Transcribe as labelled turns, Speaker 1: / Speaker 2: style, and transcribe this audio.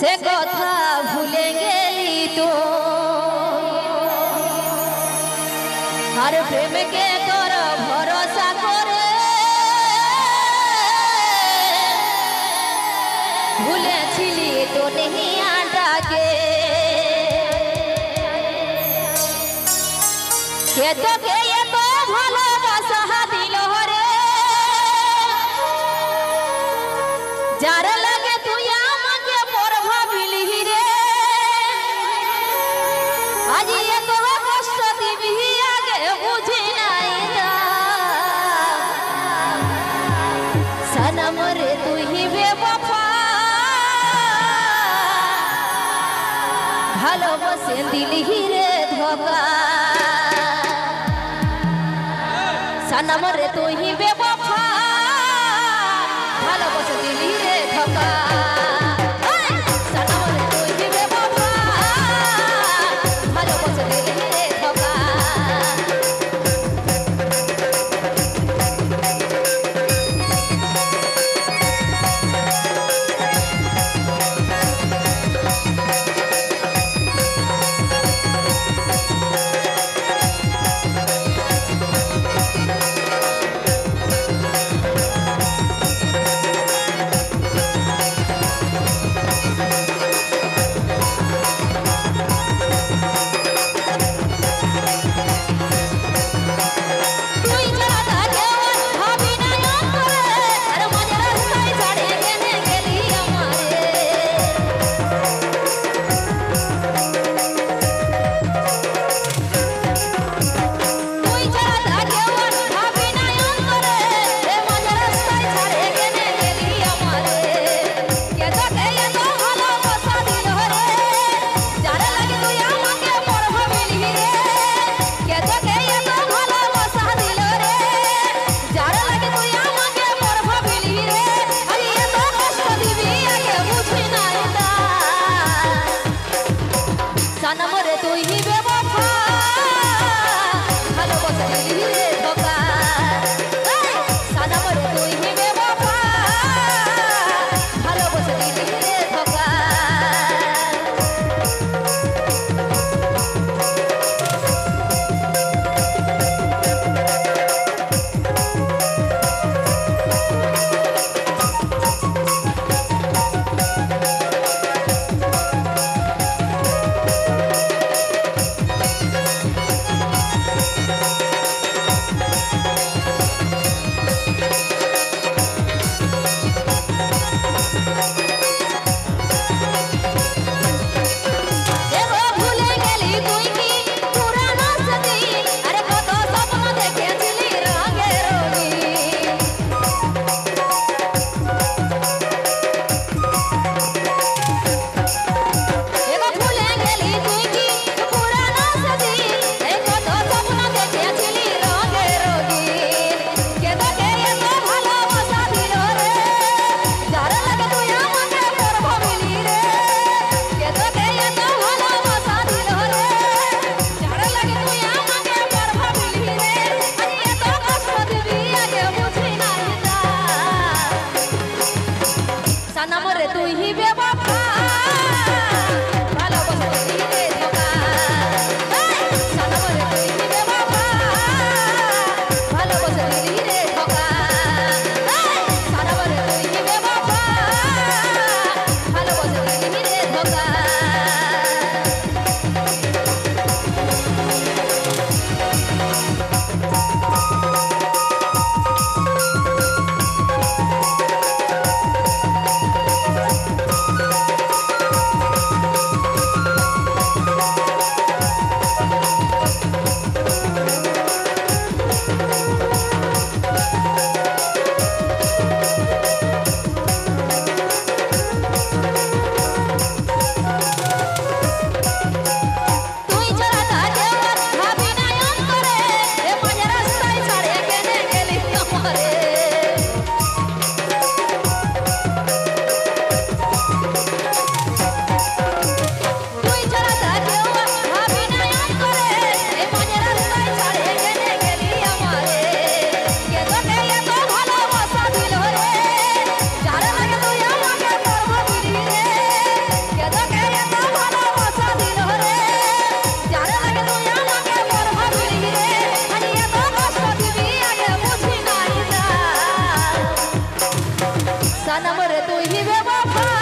Speaker 1: से कथा भूले गेली तो हर प्रेम के तोर भरोसा करे भूले छिली तो नहीं आटा के तो के ये तो भालोबासा दिल रे जार लगे तू আমাকে পর ভাবিলি রে আজ এ তো কষ্ট দিবি আগে বুঝি নাই না সনম রে তুই বেওয়ফা ভালোবাসে দিলি রে ধোকা सनम रे तू ही बेवफा भालोबासे दिली रे धोखा सनम रे तू ही बेवफा भालोबासे दिली रे धोखा सनम रे तू ही बेवफा भालोबासे दिली रे धोखा सनम रे तू ही बेवफा भालोबासे दिली रे धोखा सनम रे तू ही बेवफा भालोबासे दिली रे धोखा सनम रे तू ही बेवफा भालोबासे दिली रे धोखा सनम रे तू ही बेवफा भालोबासे दिली रे धोखा नहीं बेवफा